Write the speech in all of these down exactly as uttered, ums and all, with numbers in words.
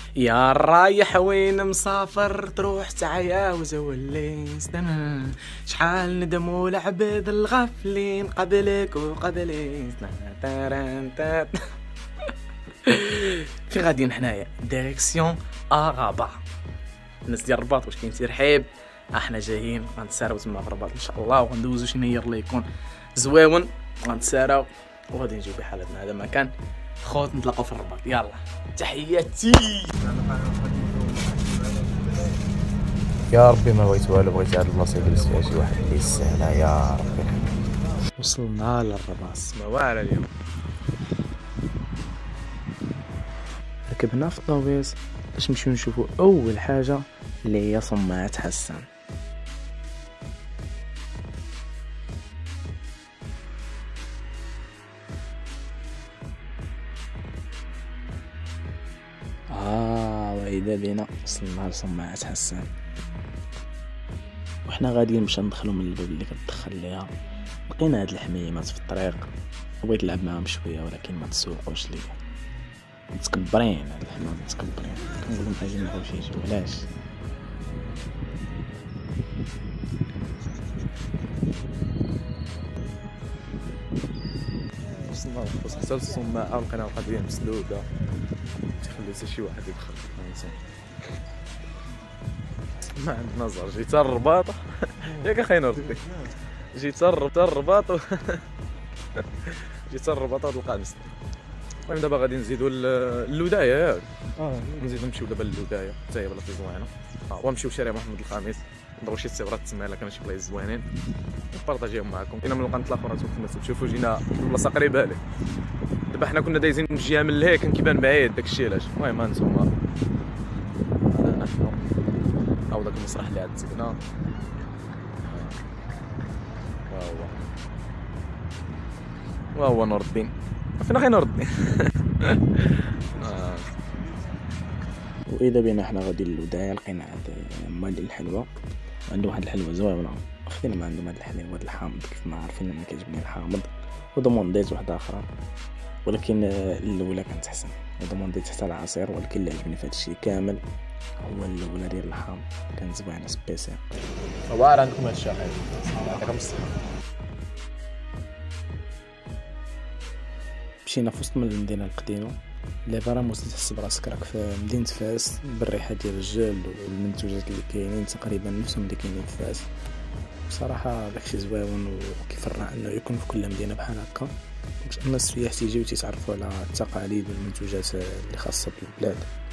يا رايح وين مسافر تروح تعياوز وليس شحال ندم ولعبد الغافلين قبلك وقبلي في غاديين حنايا ديريكسيون اغابا. الناس ديال الرباط واش كاين ترحيب؟ احنا جايين غنتساراو تما في الرباط ان شاء الله، وغندوزو شي نير اللي يكون زويون، غنتساراو وغادي نجيو بحالتنا. هذا مكان خوت نتلاقاو في الرباط. يلا تحياتي. يا ربي ما بغيت والو، بغيت هاد البلاصه جلست فيها شي واحد اللي يستاهلها يا ربي. وصلنا للرباط، ما واعره اليوم. ركبنا في الطوبيس باش نمشيو نشوفو اول حاجه اللي هي صماعة حسان. اه واذا بينا وصلنا لصماعة حسان، وحنا غاديين باش ندخلو من الباب اللي كتدخل ليها. لقينا هاد الحميمات في الطريق وبغيت نلعب معاهم شويه، ولكن ما تسوقوش ليا، متكبرين هاد الحمام متكبرين. كنقولهم اجي نبغيو شي يجيو، علاش؟ وصلنا للخص حتى الصماعة ولقينا القضية مسدودة، تخلي حتى شي واحد يدخل. ما عندنا زهر، جيت الرباط ياك اخي نوردي، جيت الرباط جيت الرباط ولقى مسدود. المهم دابا غادي نزيدو اللودايه ياك، اه نزيدو نمشيو دابا للودايه حتى هي بلاصه زوينه. اه ونمشيو شارع محمد الخامس نضربو شي تصويرات تما الا كانوا شي بلايص زوينين نبارطاجيهم معكم. جينا من القنت الاخر نتوما تشوفوا جينا البلاصه قريبه ليه. دابا حنا كنا دايزين من الجهه من لهيه كان كيبان بعيد داكشي علاش. المهم هانتوما نحن او داك المسرح اللي عاد سكنا ها هو ها هو نور الدين. فين اخي نور الدين؟ واذا بينا حنا غادي للودايه لقينا عند مال الحلوى، عنده واحد الحلوى زوينه. خدينا ما عندهم هاد الحلوى هاد الحامض، كيف ما عارفين ما كيعجبني الحامض. ودومونديت واحده اخرى ولكن الاولى كانت احسن. ودومونديت حتى العصير، ولكن اللي عجبني في هاد الشيء كامل هو الاولى ديال الحامض، كانت زوينه سبيسيال. واعر عندكم هاد الشيء اخي، يعطيكم الصحه. مشينا في وسط من المدينه القديمه اللي فراموس تحس براسك راك في مدينه فاس، بالريحه ديال الجلد والمنتوجات اللي كاينين تقريبا نفسهم اللي كاينين في فاس. بصراحه داكشي زويون وكيفرح انه يكون في كل مدينه بحال هكا، باش الناس السياح تيجيو تيتعرفوا على التقاليد والمنتوجات اللي خاصه بالبلاد.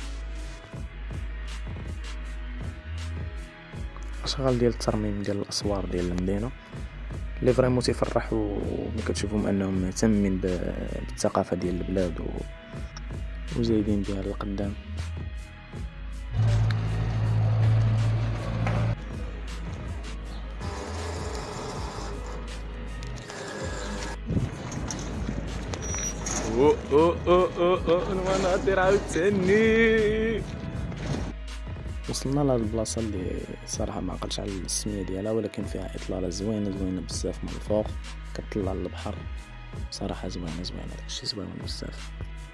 اشغال ديال الترميم ديال الاسوار ديال المدينه اللي فريمون تيفرحوا ملي كتشوفهم انهم مهتمين بالثقافه ديال البلاد و... وزايدين بها للقدام. او او او او او وانا غادير عاوتاني. وصلنا لهاد البلاصه اللي صراحه ما عقلتش على السميه ديالها، ولكن فيها اطلاله زوينه زوينه بزاف من الفوق كتطلع للبحر. صراحه زوينه زوينه داكشي زوين بزاف.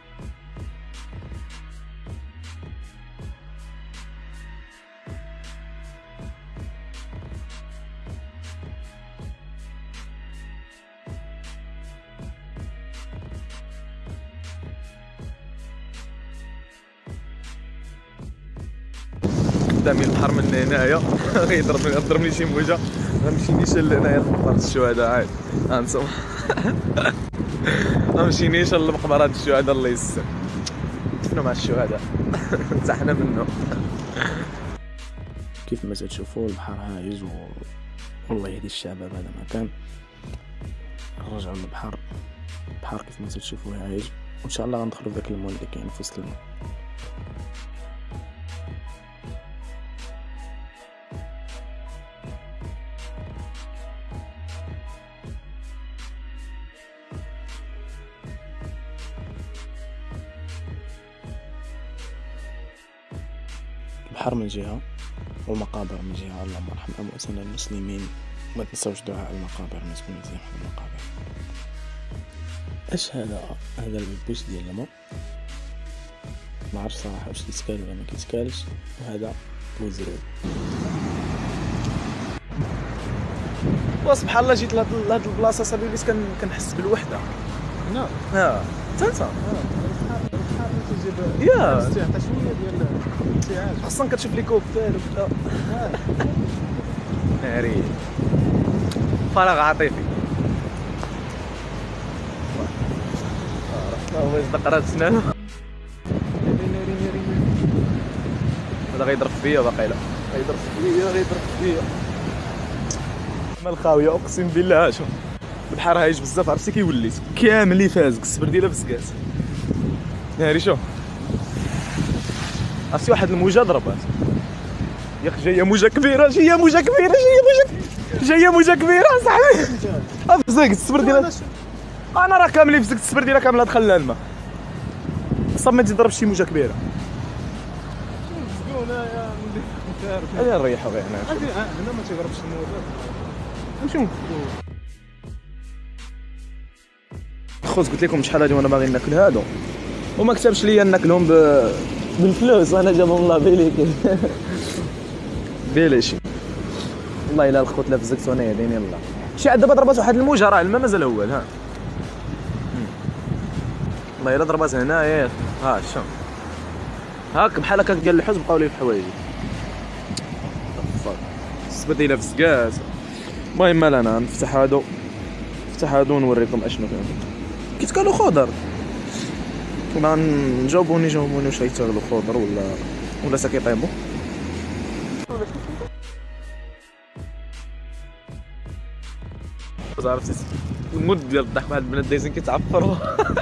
قدامي البحر من هنايا غيضربني غضربني شي موجه، غنمشي نيشان لهنايا لمقبرة الشهداء. عاد هانتوما غنمشي نيشان لمقبرة الشهداء الله يسر، دفنوا مع الشهداء حتى حنا منهم. كيف ما تشوفوا البحر هايج و... والله يهدي الشباب. هذا مكان نرجعوا للبحر، البحر كيف ما تشوفوا هايج، وان شاء الله غندخلوا فداك المول اللي كاين في وسط الماء. البحر من جهة والمقابر من جهة. اللهم ارحم أمواتنا المسلمين، وما تنسوش دعاء المقابر، ما تكونوا زي المقابر. اش هذا؟ هذا البوش ديال الماء ما عرفتش صراحه واش كيتكال ولا ما كيتكالش. وهذا بوزرو. وسبحان الله جيت لهاد لهاد البلاصه صاحبي بديت كنحس بالوحده. نعم اه حتى انت تجيب يا حتى شويه ديال الانتعاش خاصك كتشوف ليكوبتر وكذا. ناري فراغ عاطفي. هو يصدق راه سنانو. هذا غيضرب فيا باقيلا غيضرب فيا غيضرب فيا مال خاويه اقسم بالله. شوف البحر هايج بزاف عرفتي كيولي كامل اللي فازك السبر ديالها بزكات. ناري شوف عرفتي واحد الموجه ضربات يا اخي. جايه موجه كبيره جايه موجه كبيره جايه موجه جايه موجه كبيره صاحبي. بزاك السبر ديالها انا راه كامل فزك السبر ديالها كامله دخل لها الماء. صاب ما تضرب شي موجه كبيره. هذه نريحو غير هنا. هنا ما تيضربش الموجات. نمشيو خوت قلت لكم شحال هادي وانا باغي ناكل هادو وما كتبش ليا ناكلهم ب... بالفلوس. انا جابهم الله بيليك بيليشي والله الا الخوت لا فزكت وانا يديني الله. شي عاد دابا ضربات واحد الموجه راه الماء مازال اول. ها والله الا ضربات هنايا. ها شوف هاك بحال هكا قال الحوز بقاو لي في حوايجي. السبت ديالها فسكاس. المهم مال انا نفتح هادو نفتح هادو ونوريكم اشنو فيهم. كيتكالو خضر ولا نجاوبوني جاوبوني واش غيتاكلو خضر ولا ولا ساكيطيبو. عرفتي المود ديال الضحك واحد البنات دايزين كيتعفروا.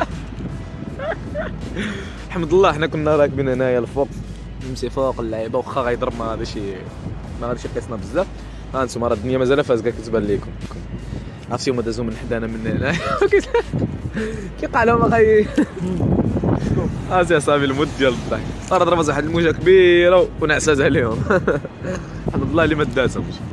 الحمد لله حنا كنا راكبين هنايا الفوق نمشي فوق اللعيبه واخا غيضرب ما غاديش ما غاديش يقيسنا بزاف. ها انتم راه الدنيا مازال فازكه كتبان لكم. عرفتي هما دازو من حدانا من هنا كيقع لهم غي. ها صافي المود ديال الضحك. راه ضربات واحد الموجه كبيره ونعسات عليهم. الحمد لله اللي ما داتهمش.